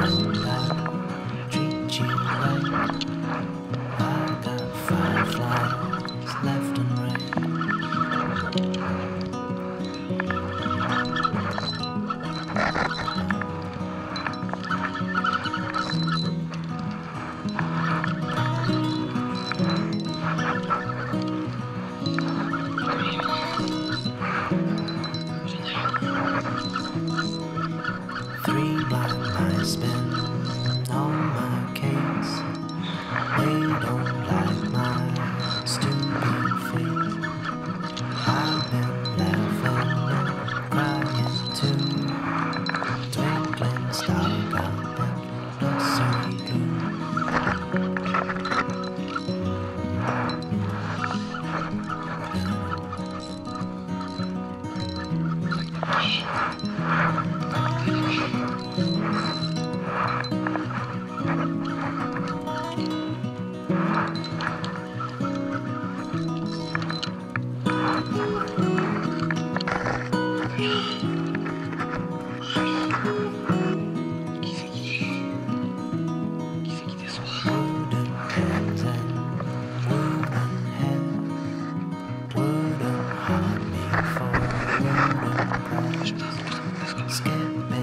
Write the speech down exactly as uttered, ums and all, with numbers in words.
and I treat you right. I got fireflies left and right. Three blind mice spin on my case. They don't like my stupid face. I've been laughing and crying too. Twinkling star up in nursery gloom. Wooden hands and wooden head wouldn't harm me for wooden price. Skip